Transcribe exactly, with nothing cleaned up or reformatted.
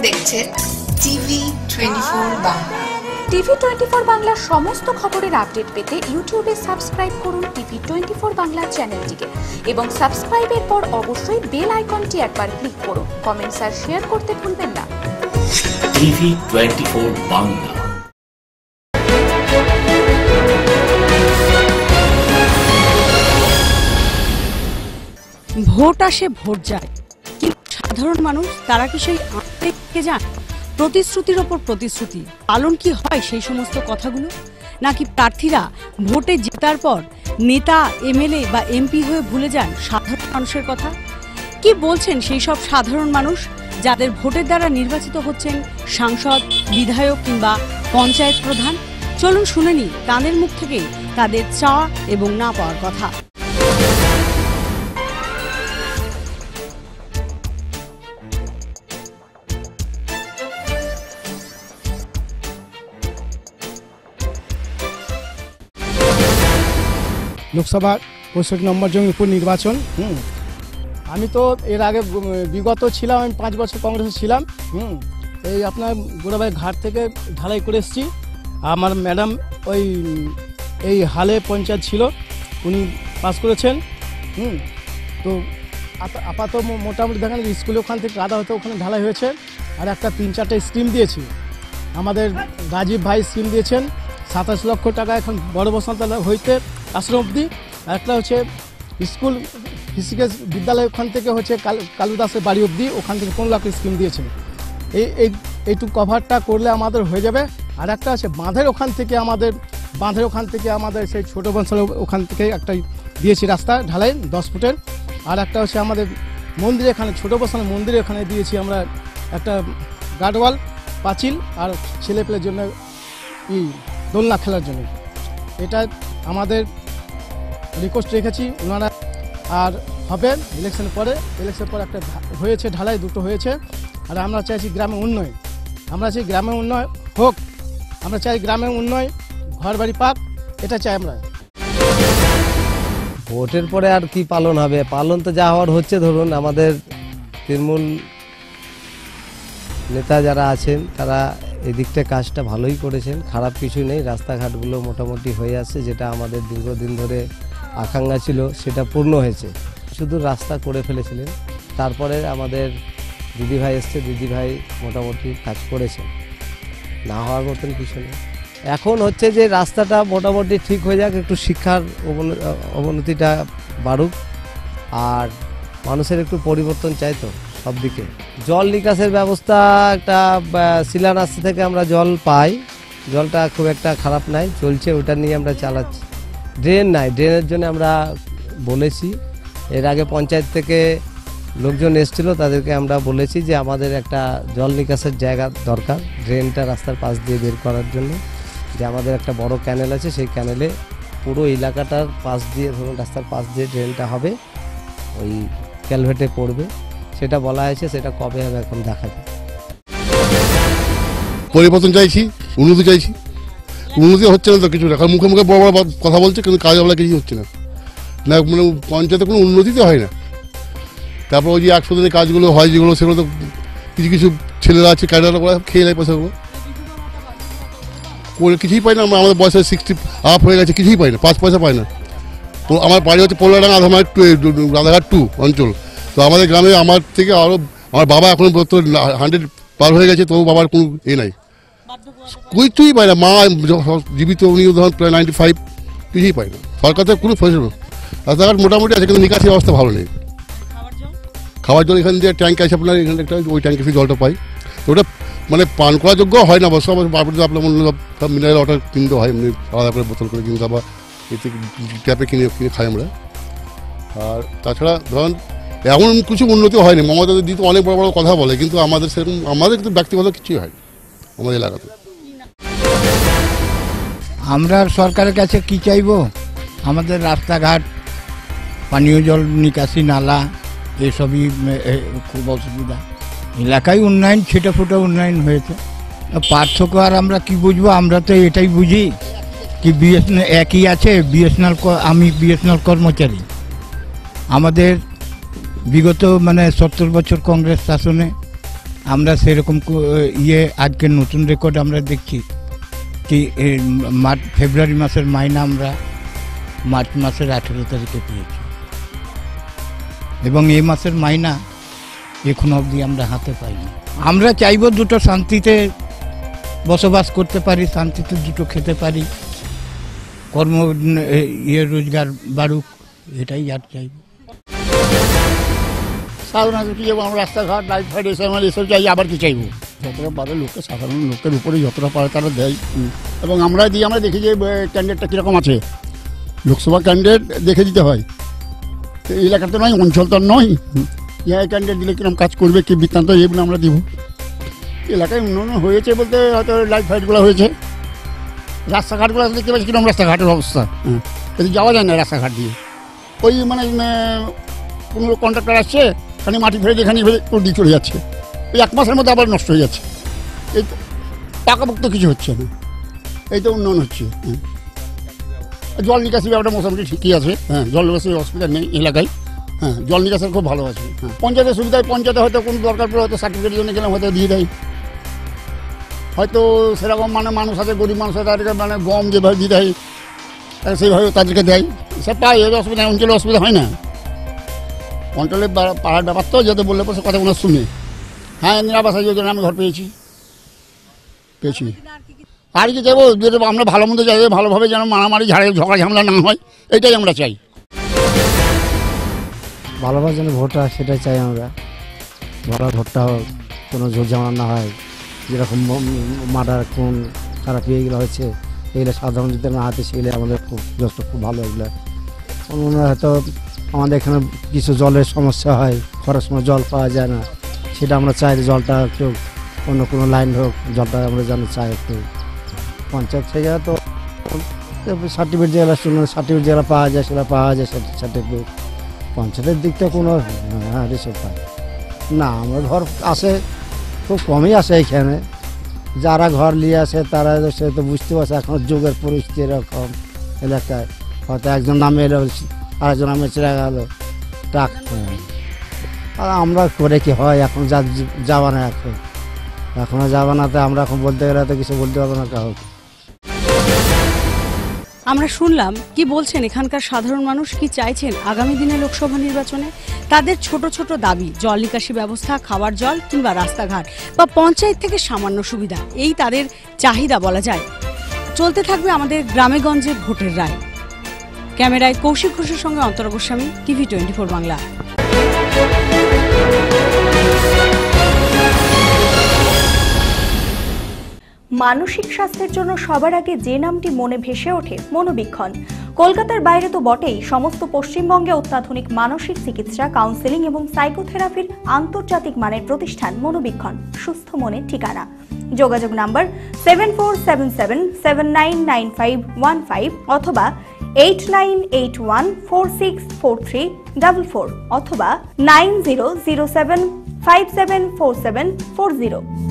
দেখছেন TV twenty four Bangla. TV twenty four বাংলার সমস্ত খবরের আপডেট পেতে ইউটিউবে সাবস্ক্রাইব করুন টিভি টোয়েন্টি ফোর বাংলা চ্যানেলটিকে এবং সাবস্ক্রাইবের পর অবশ্যই বেল আইকনটি একবার ক্লিক করুন। কমেন্টস আর শেয়ার করতে ভুলবেন না। TV twenty four Bangla. Vote আসে ভোট যায়, কিন্তু সাধারণ মানুষ তারা কি সেই আত্মকে যান? প্রতিশ্রুতির ওপর প্রতিশ্রুতি পালন কি হয় সেই সমস্ত কথাগুলো, নাকি প্রার্থীরা ভোটে জেতার পর নেতা এমএলএ বা এমপি হয়ে ভুলে যান সাধারণ মানুষের কথা? কি বলছেন সেই সব সাধারণ মানুষ যাদের ভোটের দ্বারা নির্বাচিত হচ্ছেন সাংসদ, বিধায়ক কিংবা পঞ্চায়েত প্রধান? চলুন শুনে নিই তাদের মুখ থেকে তাদের চাওয়া এবং না পাওয়ার কথা। লোকসভা পঁয়ষট্টি নম্বর জঙ্গিপুর নির্বাচন। হুম আমি তো এর আগে বিগত ছিলাম, আমি পাঁচ বছর কংগ্রেসে ছিলাম। হুম এই আপনার গোড়াবাই ঘাট থেকে ঢালাই করে এসেছি। আমার ম্যাডাম ওই এই হালে পঞ্চায়েত ছিল, উনি পাস করেছেন। হুম তো আপাতত মোটামুটি দেখেন স্কুলে ওখান থেকে কাদা হতো, ওখানে ঢালাই হয়েছে। আর একটা তিন চারটে স্কিম দিয়েছি, আমাদের রাজীব ভাই স্কিম দিয়েছেন সাতাশ লক্ষ টাকা এখন বড় বসন্ত হইতে আশ্রম অবধি। একটা হচ্ছে স্কুল ফিজিক্যাল বিদ্যালয় ওখান থেকে হচ্ছে কালু দাসের বাড়ি অবধি, ওখান থেকে পনেরো লাখ স্কিম দিয়েছেন। এই এই এইটুকু কভারটা করলে আমাদের হয়ে যাবে। আর একটা আছে বাঁধের ওখান থেকে আমাদের বাঁধের ওখান থেকে আমাদের সেই ছোটো বংশের ওখান থেকে একটা দিয়েছি রাস্তা ঢালাই দশ ফুটের। আর একটা হচ্ছে আমাদের মন্দিরে এখানে ছোটো বংশের মন্দিরে ওখানে দিয়েছি আমরা একটা গার্ডওয়াল পাঁচিল আর ছেলে পেলের জন্য ই দোলনা খেলার জন্য। এটা আমাদের রিকোয়েস্ট রেখেছি ওনারা। আর হবে ইলেকশন পরে, ইলেকশন পরে একটা হয়েছে ঢালাই, দুটো হয়েছে। আর আমরা চাইছি গ্রামে উন্নয়ন, আমরা চাই গ্রামে উন্নয়ন হোক, আমরা চাই গ্রামে উন্নয়ন, ঘর বাড়ি পাক, এটা চাই আমরা। ভোটের পরে আর কি পালন হবে? পালন তো যা হওয়ার হচ্ছে। ধরুন আমাদের তৃণমূল নেতা যারা আছেন তারা এদিকটা কাজটা ভালোই করেছেন, খারাপ কিছু নেই। রাস্তাঘাটগুলো মোটামুটি হয়ে আসছে, যেটা আমাদের দীর্ঘদিন ধরে আকাঙ্ক্ষা ছিল সেটা পূর্ণ হয়েছে। শুধু রাস্তা করে ফেলেছিলেন, তারপরে আমাদের দিদিভাই এসছে, দিদিভাই মোটামুটি কাজ করেছেন, না হওয়ার মতন কিছু নেই। এখন হচ্ছে যে রাস্তাটা মোটামুটি ঠিক হয়ে যাক, একটু শিক্ষার অবনতিটা বাড়ুক, আর মানুষের একটু পরিবর্তন চাই তো সব দিকে। জল নিকাশের ব্যবস্থা একটা শিলান্যাস থেকে আমরা জল পাই, জলটা খুব একটা খারাপ নাই, চলছে, ওটা নিয়ে আমরা চালাচ্ছি। ড্রেন নাই, ড্রেনের জন্য আমরা বলেছি, এর আগে পঞ্চায়েত থেকে লোকজন এসেছিলো, তাদেরকে আমরা বলেছি যে আমাদের একটা জল নিকাশের জায়গা দরকার, ড্রেনটা রাস্তার পাশ দিয়ে বের করার জন্য। যে আমাদের একটা বড় ক্যানেল আছে, সেই ক্যানেলে পুরো এলাকাটার পাশ দিয়ে, ধরুন রাস্তার পাশ দিয়ে ড্রেনটা হবে, ওই ক্যালভেটে পড়বে, সেটা বলা হয়েছে। সেটা কবে হবে এখন দেখা যায়। পরিবর্তন চাইছি, উন্নতি চাইছি। উন্নতি হচ্ছে না তো কিছু না, কারণ মুখে মুখে বড় বড় কথা বলছে, কিন্তু কাজ বলা কিছু হচ্ছে না। না মানে পঞ্চায়েতে কোনো উন্নতি তো হয় না। তারপর ওই যে একশো দিনের কাজগুলো হয় যেগুলো, সেগুলো তো কিছু কিছু ছেলেরা আছে কায়দারা করে খেয়ে নেয় পয়সাগুলো, করে কিছুই পাই না। আমরা আমাদের বয়সে সিক্সটি আপ হয়ে গেছে, কিছুই পাই না, পাঁচ পয়সা পাই না। আমার বাড়ি হচ্ছে পোলাডাঙ্গা আধামার টু রাধাঘাট টু অঞ্চল। তো আমাদের গ্রামে আমার থেকে আরও আমার বাবা এখন হান্ড্রেড পার হয়ে গেছে, তবু বাবার কোনো এ নাই, কিছুই পায় না। মা জীবিত, উনিও ধরুন প্রায় নাইনটি ফাইভ, কিছুই পায় না। সরকার থেকে কোনো ফসল রাস্তাঘাট মোটামুটি আছে, কিন্তু নিকাশি অবস্থা ভালো নেই। খাওয়ার জল এখান দিয়ে ট্যাঙ্ক আছে আপনার, এখানে একটা ওই ট্যাঙ্কে ফি জলটা পাই, তো ওটা মানে পান করার যোগ্য হয় না। অবশ্য বাড়িতে আপনার মনে সব মিনারেল ওয়াটার কিনতে হয়, এমনি আলাদা করে বোতল করে কিনতে, আবার এতে ট্যাপে কিনে কিনে খাই আমরা। আর তাছাড়া ধরুন এমন কিছু উন্নতি হয়নি। মমতা দিদি তো অনেক বড় বড় কথা বলে, কিন্তু আমাদের সেরকম আমাদের কিন্তু ব্যক্তিগত কিছুই হয়নি আমাদের এলাকাতে। আমরা সরকারের কাছে কি চাইব? আমাদের রাস্তাঘাট, পানীয় জল নিকাশি, নালা, এসবই খুব অসুবিধা। এলাকায় উন্নয়ন ছিটে ফুটে উন্নয়ন হয়েছে, পার্থক্য আর আমরা কি বুঝবো? আমরা তো এটাই বুঝি কি বিএসএনএল একই আছে। বিএসএনএল, আমি বিএসএনএল কর্মচারী। আমাদের বিগত মানে সত্তর বছর কংগ্রেস শাসনে আমরা সেরকম ইয়ে আজকে নতুন রেকর্ড আমরা দেখছি কি মার্চ ফেব্রুয়ারি মাসের মাইনা আমরা মার্চ মাসের আঠেরো তারিখে পেয়েছি, এবং এই মাসের মাইনা এখন অবধি আমরা হাতে পাইনি। আমরা চাইব দুটো শান্তিতে বসবাস করতে পারি, শান্তিতে দুটো খেতে পারি, কর্ম ইয়ে রোজগার বাড়ুক, এটাই আর চাইব। সাধারণ কি যাবো আমরা, রাস্তাঘাট লাইট ফাইট এসব আমরা এসব চাই, আবার কি চাইবো? যতটা পারে লোককে, সাধারণ লোকের উপরে যতটা পারে তারা দেয়, এবং আমরা দিই। আমরা দেখি যে ক্যান্ডিডেটটা কীরকম আছে, লোকসভা ক্যান্ডিডেট দেখে দিতে হয়। এই এলাকার তো নয়, অঞ্চল তো নয়, ইহা ক্যান্ডিডেট দিলে কিরকম কাজ করবে, কি বৃত্তান্ত, এগুলো আমরা দিব। এলাকায় উন্নয়ন হয়েছে বলতে হয়তো লাইট ফাইটগুলো হয়েছে, রাস্তাঘাটগুলো দেখতে পাচ্ছি কিরকম রাস্তাঘাটের অবস্থা, হ্যাঁ যদি যাওয়া যায় না রাস্তাঘাট দিয়ে। ওই মানে কোনো কন্ট্রাক্টর আসছে, খানি মাটি ফেলে যেখানে ফেলে দিয়ে চলে যাচ্ছে, ওই এক মাসের মধ্যে আবার নষ্ট হয়ে যাচ্ছে। এই তো পাকাপোক্ত কিছু হচ্ছে না, এই তো উন্নয়ন হচ্ছে। হ্যাঁ জল নিকাশি ব্যাপারটা মোটামুটি ঠিকই আছে, হ্যাঁ জল নিকাশির অসুবিধা নেই এলাকায়, হ্যাঁ জল নিকাশের খুব ভালো আছে। হ্যাঁ পঞ্চায়েতের সুবিধায়, পঞ্চায়েতে হয়তো কোনো দরকার পড়ে হয়তো সার্টিফিকেটের জন্য গেলাম, হয়তো দিয়ে দেয়। হয়তো সেরকম মানে মানুষ আছে, গরিব মানুষ আছে, তাদেরকে মানে গম যেভাবে দিয়ে দেয় সেইভাবে তাদেরকে দেয়, সে পায়, এর অসুবিধা অঞ্চলে অসুবিধা হয় না। অঞ্চলে পাড়ার ব্যাপার তো, যাতে বললে পরে কথাগুলো শুনে। হ্যাঁ নিরাবাস যোজনা আমি ঘর পেয়েছি পেয়েছি আর কি চাইবো, যেটা আমরা ভালো মন্দ চাই, ভালোভাবে যেন মারামারি ঝাড়ে ঝগড়া ঝামেলা না হয়, এটাই আমরা চাই। ভালোভাবে যেন ভোট হয় সেটাই চাই আমরা, ভালো ভোটটা হোক, কোনো ঝোট ঝামেলা না হয়। যেরকম মার্ডার খুন খারাপ এগুলো হয়েছে, এগুলো সাধারণ যদি না হাতে, সেগুলো আমাদের খুব যথেষ্ট খুব ভালো। এগুলো হয়তো আমাদের এখানে কিছু জলের সমস্যা হয়, খরার সময় জল পাওয়া যায় না, সেটা আমরা চাই জলটা একটু অন্য কোনো লাইন হোক, জলটা আমরা যেন চাই একটু। পঞ্চায়েত থেকে তো সার্টিফিকেট যেগুলো সার্টিফিকেট যেগুলো পাওয়া যায় সেগুলো পাওয়া যায়, সার্টিফিকেট পঞ্চায়েতের দিকটা কোনো হ্যাঁ রিসোর্ট পায় না। আমার ঘর আসে খুব কমই আসে এখানে, যারা ঘর নিয়ে আসে তারা সে তো বুঝতে পারছে এখন যুগের পরিস্থিতি এরকম এলাকায়, হয়তো একজন নামে এলো আরেকজন নামে চলে গেল টাক। আর আমরা করে কি হয়, এখন যা যাবা না, এখন এখনো যাবা না, তো আমরা এখন বলতে গেলে তো কিছু বলতে পারবো না কাউকে। আমরা শুনলাম কি বলছেন এখানকার সাধারণ মানুষ, কি চাইছেন আগামী দিনে লোকসভা নির্বাচনে। তাদের ছোট ছোট দাবি, জল নিকাশি ব্যবস্থা, খাবার জল কিংবা রাস্তাঘাট বা পঞ্চায়েত থেকে সামান্য সুবিধা, এই তাদের চাহিদা বলা যায়। চলতে থাকবে আমাদের গ্রামেগঞ্জে ভোটের রায়। ক্যামেরায় কৌশিক ঘোষের সঙ্গে Antara Goswami, TV twenty four Bangla. মানসিক স্বাস্থ্যের জন্য সবার আগে যে নামটি মনে ভেসে ওঠে, মনোবীক্ষণ। কলকাতার বাইরে তো বটেই, সমস্ত পশ্চিমবঙ্গে অত্যাধুনিক মানসিক চিকিৎসা, কাউন্সেলিং এবং সাইকোথেরাপির আন্তর্জাতিক মানের প্রতিষ্ঠান মনোবীক্ষণ, সুস্থ মনের ঠিকানা। যোগাযোগ number seven four seven seven seven nine nine five one five অথবা eight nine eight one four six four three double four অথবা nine zero zero seven five seven four seven four zero.